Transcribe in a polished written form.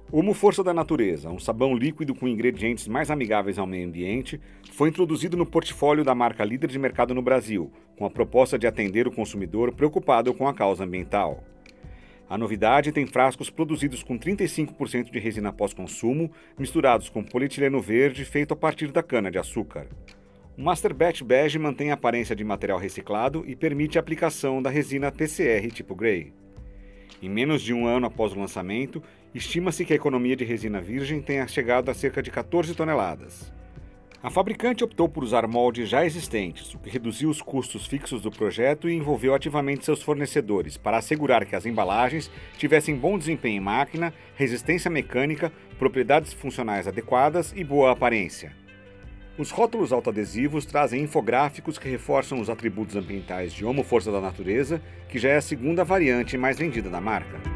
Homo Força da Natureza, um sabão líquido com ingredientes mais amigáveis ao meio ambiente, foi introduzido no portfólio da marca líder de mercado no Brasil, com a proposta de atender o consumidor preocupado com a causa ambiental. A novidade tem frascos produzidos com 35% de resina pós-consumo, misturados com polietileno verde feito a partir da cana-de-açúcar. O Master Batch Bege mantém a aparência de material reciclado e permite a aplicação da resina PCR tipo Grey. Em menos de um ano após o lançamento, estima-se que a economia de resina virgem tenha chegado a cerca de 14 toneladas. A fabricante optou por usar moldes já existentes, o que reduziu os custos fixos do projeto e envolveu ativamente seus fornecedores para assegurar que as embalagens tivessem bom desempenho em máquina, resistência mecânica, propriedades funcionais adequadas e boa aparência. Os rótulos autoadesivos trazem infográficos que reforçam os atributos ambientais de Homo Força da Natureza, que já é a segunda variante mais vendida da marca.